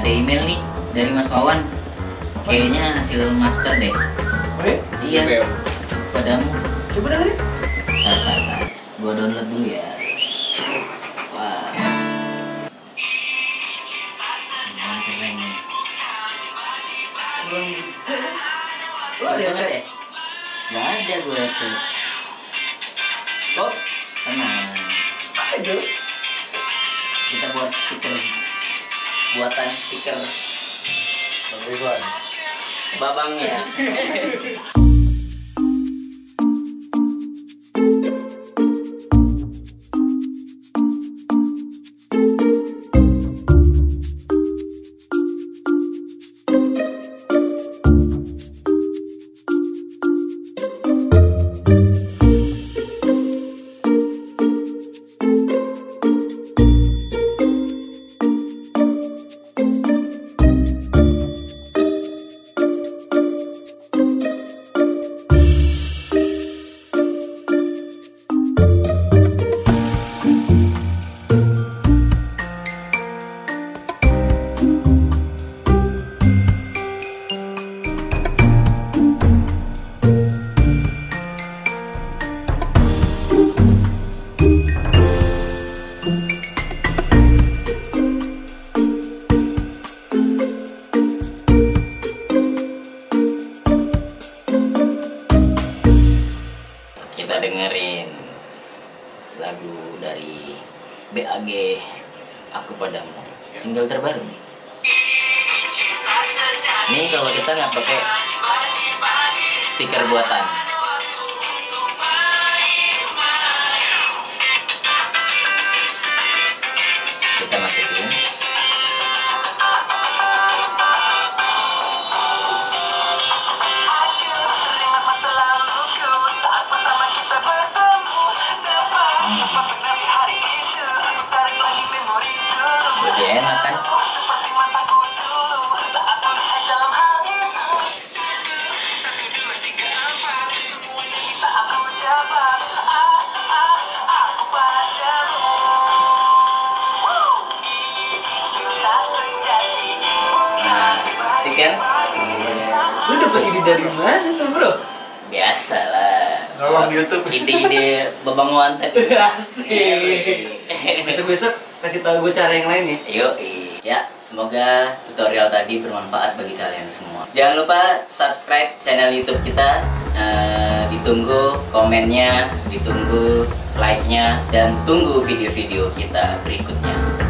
email nih dari Mas Wawan. Kayaknya hasil master deh. Oh ya? Iya. Padamu. Coba dengerin. Tar. Gua download dulu ya. Wah. Keren nih. Lo ada Banget headset? ya? Gak ada gue headset. Oh, Tenang. ada. Kita buat speaker. Buatan speaker Bagus. babangnya. Kita dengerin lagu dari BAG Aku Padamu, single terbaru nih. Nih kalau kita nggak pakai speaker buatan. Kita masukin. Jadi enak kan? Nah, asik kan? Lu dapet ide dari mana tuh, Bro? Biasalah. Nolong YouTube. Ide-ide babang wanted. Asik. Besok-besok kasih tahu gue cara yang lain ya. Yoi. Ya, semoga tutorial tadi bermanfaat bagi kalian semua. Jangan lupa subscribe channel YouTube kita. Ditunggu komennya, ditunggu like-nya, dan tunggu video-video kita berikutnya.